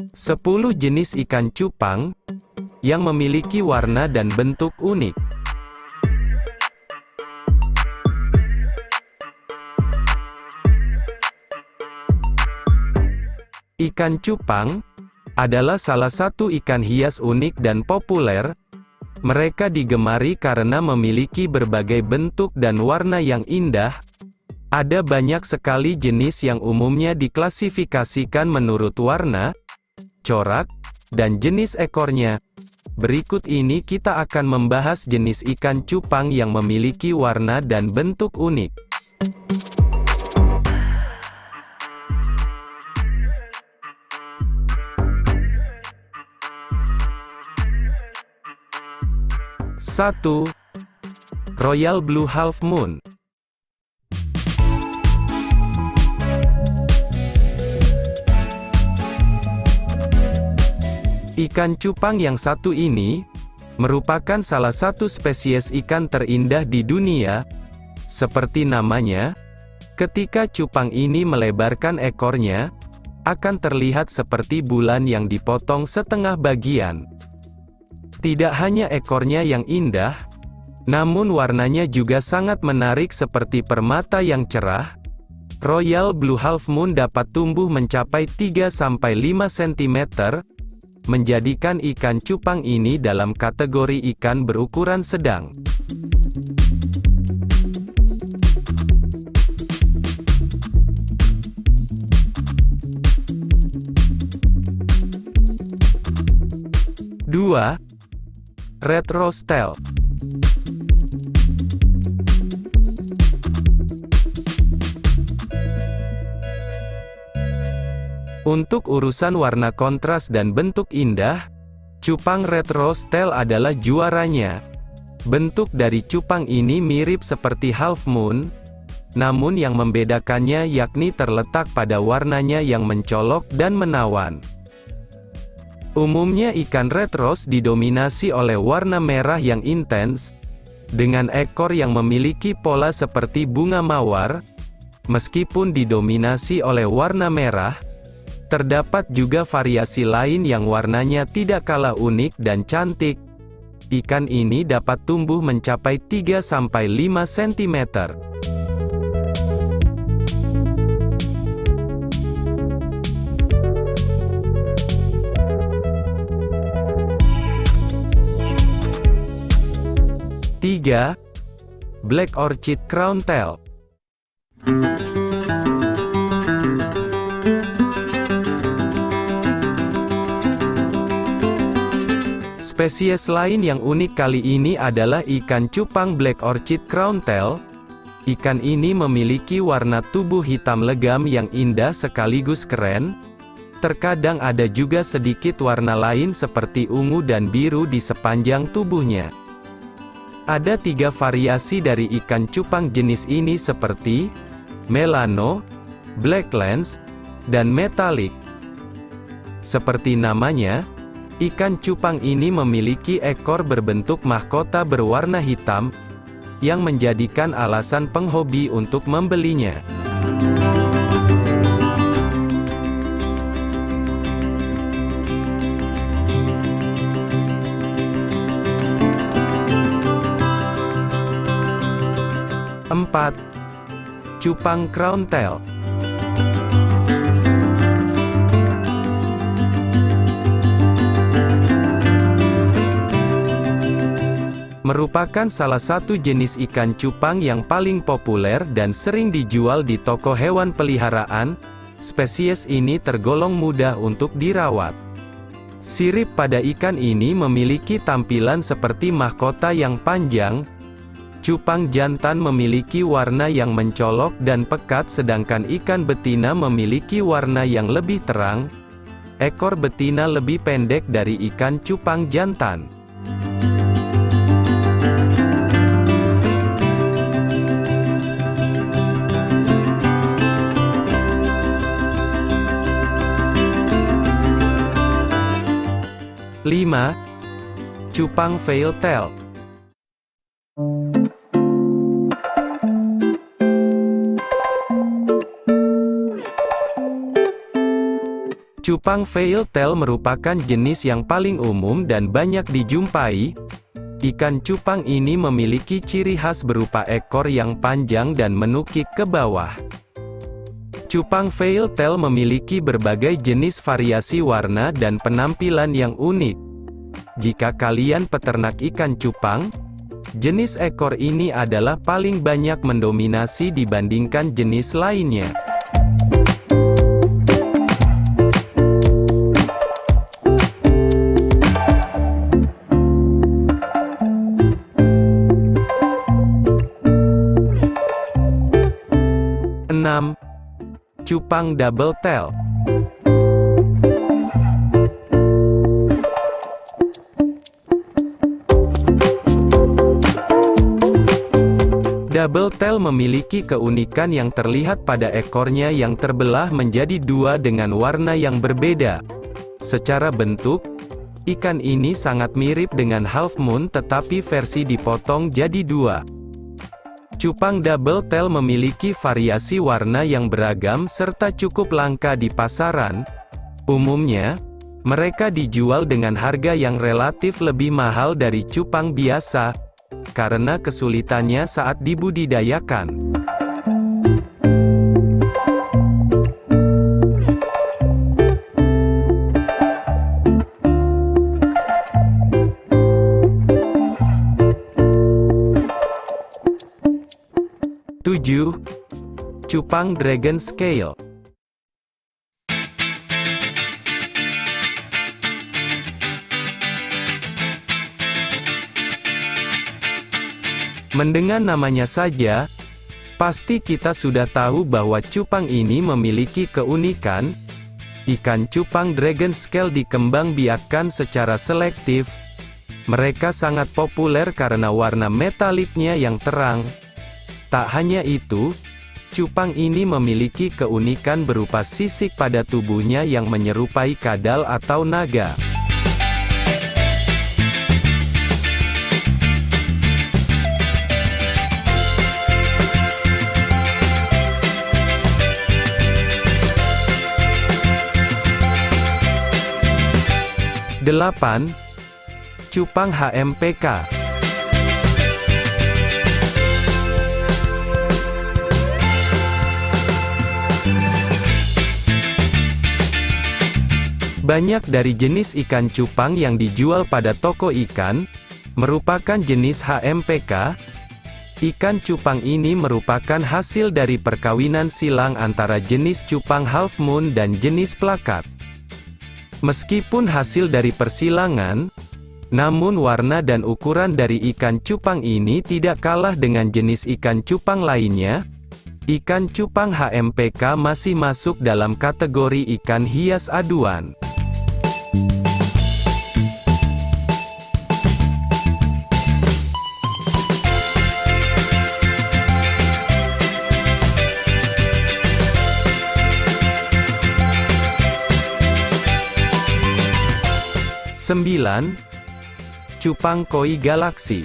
10 jenis ikan cupang yang memiliki warna dan bentuk unik. Ikan cupang adalah salah satu ikan hias unik dan populer. Mereka digemari karena memiliki berbagai bentuk dan warna yang indah. Ada banyak sekali jenis yang umumnya diklasifikasikan menurut warna, corak, dan jenis ekornya. Berikut ini kita akan membahas jenis ikan cupang yang memiliki warna dan bentuk unik. Satu, Royal Blue Half Moon. Ikan cupang yang satu ini merupakan salah satu spesies ikan terindah di dunia. Seperti namanya, ketika cupang ini melebarkan ekornya, akan terlihat seperti bulan yang dipotong setengah bagian. Tidak hanya ekornya yang indah, namun warnanya juga sangat menarik seperti permata yang cerah. Royal Blue Half Moon dapat tumbuh mencapai 3-5 cm, menjadikan ikan cupang ini dalam kategori ikan berukuran sedang. Dua, Red Rose Tail. Untuk urusan warna kontras dan bentuk indah, cupang Red Rose Tail adalah juaranya. Bentuk dari cupang ini mirip seperti half moon, namun yang membedakannya yakni terletak pada warnanya yang mencolok dan menawan. Umumnya ikan red rose didominasi oleh warna merah yang intens, dengan ekor yang memiliki pola seperti bunga mawar. Meskipun didominasi oleh warna merah, terdapat juga variasi lain yang warnanya tidak kalah unik dan cantik. Ikan ini dapat tumbuh mencapai 3-5 cm. Tiga, Black Orchid Crown Tail. Spesies lain yang unik kali ini adalah ikan cupang Black Orchid Crown Tail. Ikan ini memiliki warna tubuh hitam legam yang indah sekaligus keren. Terkadang ada juga sedikit warna lain seperti ungu dan biru di sepanjang tubuhnya. Ada 3 variasi dari ikan cupang jenis ini seperti Melano, Black Lens, dan Metallic. Seperti namanya, ikan cupang ini memiliki ekor berbentuk mahkota berwarna hitam, yang menjadikan alasan penghobi untuk membelinya. Empat, Cupang Crown Tail. Merupakan salah satu jenis ikan cupang yang paling populer dan sering dijual di toko hewan peliharaan. Spesies ini tergolong mudah untuk dirawat. Sirip pada ikan ini memiliki tampilan seperti mahkota yang panjang. Cupang jantan memiliki warna yang mencolok dan pekat, sedangkan ikan betina memiliki warna yang lebih terang. Ekor betina lebih pendek dari ikan cupang jantan. Lima, Cupang Veil Tail. Cupang Veil Tail merupakan jenis yang paling umum dan banyak dijumpai. Ikan cupang ini memiliki ciri khas berupa ekor yang panjang dan menukik ke bawah. Cupang Veil Tail memiliki berbagai jenis variasi warna dan penampilan yang unik. Jika kalian peternak ikan cupang, jenis ekor ini adalah paling banyak mendominasi dibandingkan jenis lainnya. Cupang Double Tail. Double tail memiliki keunikan yang terlihat pada ekornya yang terbelah menjadi dua dengan warna yang berbeda. Secara bentuk, ikan ini sangat mirip dengan half moon tetapi versi dipotong jadi dua. Cupang double tail memiliki variasi warna yang beragam serta cukup langka di pasaran. Umumnya, mereka dijual dengan harga yang relatif lebih mahal dari cupang biasa, karena kesulitannya saat dibudidayakan. Cupang Dragon Scale. Mendengar namanya saja, pasti kita sudah tahu bahwa cupang ini memiliki keunikan. Ikan cupang Dragon Scale dikembangbiakkan secara selektif. Mereka sangat populer karena warna metaliknya yang terang. Tak hanya itu, cupang ini memiliki keunikan berupa sisik pada tubuhnya yang menyerupai kadal atau naga. Cupang HMPK. Banyak dari jenis ikan cupang yang dijual pada toko ikan, merupakan jenis HMPK. Ikan cupang ini merupakan hasil dari perkawinan silang antara jenis cupang half moon dan jenis plakat. Meskipun hasil dari persilangan, namun warna dan ukuran dari ikan cupang ini tidak kalah dengan jenis ikan cupang lainnya. Ikan cupang HMPK masih masuk dalam kategori ikan hias aduan. Cupang koi galaksi.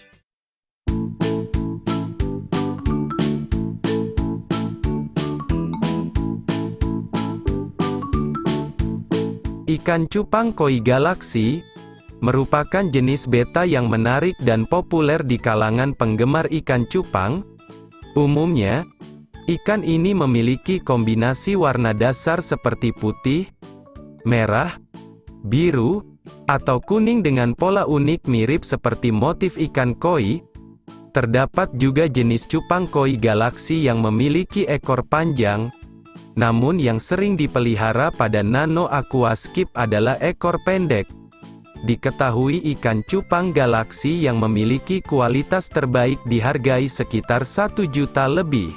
Ikan cupang koi galaksi merupakan jenis beta yang menarik dan populer di kalangan penggemar ikan cupang. Umumnya, ikan ini memiliki kombinasi warna dasar seperti putih, merah, biru, atau kuning dengan pola unik mirip seperti motif ikan koi. Terdapat juga jenis cupang koi galaksi yang memiliki ekor panjang, namun yang sering dipelihara pada Nano Aquascape adalah ekor pendek. Diketahui ikan cupang galaksi yang memiliki kualitas terbaik dihargai sekitar 1 juta lebih.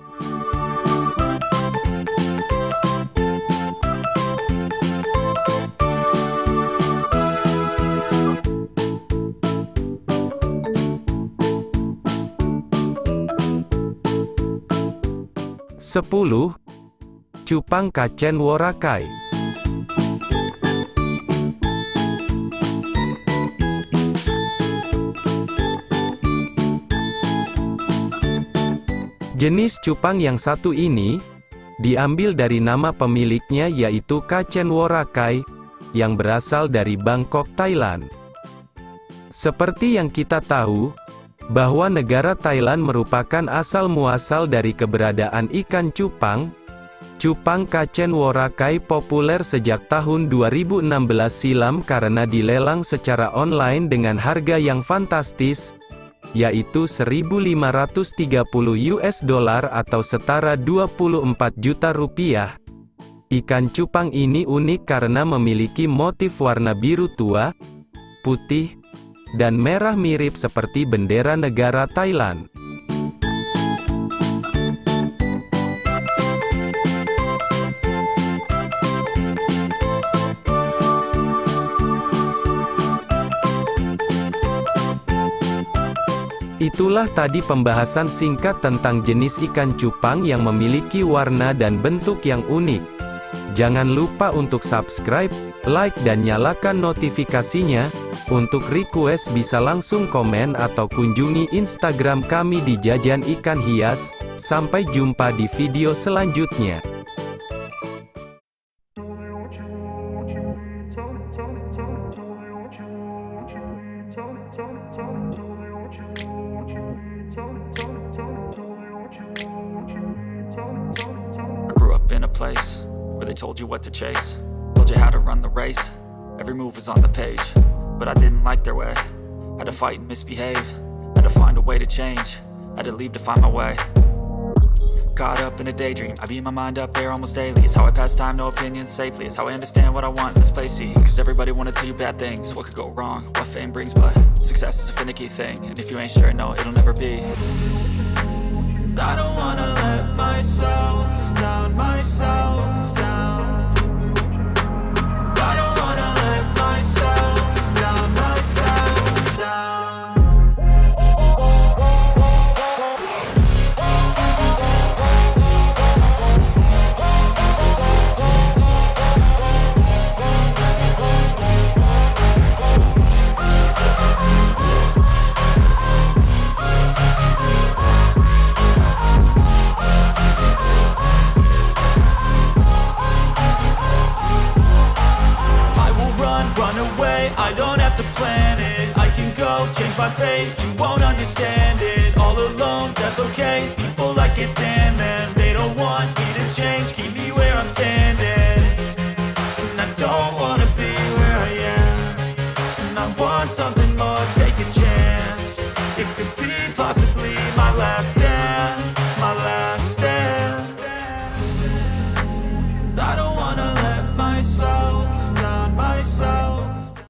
Cupang kacen worakai. Jenis cupang yang satu ini diambil dari nama pemiliknya yaitu Kacen Worakai, yang berasal dari Bangkok, Thailand. Seperti yang kita tahu, bahwa negara Thailand merupakan asal-muasal dari keberadaan ikan cupang. Cupang Kacen Worakai populer sejak tahun 2016 silam karena dilelang secara online dengan harga yang fantastis, yaitu $1.530 atau setara 24 juta rupiah. Ikan cupang ini unik karena memiliki motif warna biru tua, putih, dan merah mirip seperti bendera negara Thailand. Itulah tadi pembahasan singkat tentang jenis ikan cupang yang memiliki warna dan bentuk yang unik. Jangan lupa untuk subscribe, like dan nyalakan notifikasinya. Untuk request bisa langsung komen atau kunjungi Instagram kami di Jajan Ikan Hias. Sampai jumpa di video selanjutnya. In a place where they told you what to chase, told you how to run the race, every move was on the page, but I didn't like their way. Had to fight and misbehave, had to find a way to change, had to leave to find my way. Caught up in a daydream, I beat my mind up there almost daily. It's how I pass time, no opinions safely. It's how I understand what I want in this place, see. Cause everybody wanna tell you bad things, what could go wrong, what fame brings, but success is a finicky thing, and if you ain't sure, no, it'll never be. I don't wanna let myself down, myself down. I don't wanna let myself down, myself down. I don't have to plan it, I can go change my fate. You won't understand it, all alone, that's okay. People I can't stand them, they don't want me to change, keep me where I'm standing. And I don't wanna be where I am, and I want something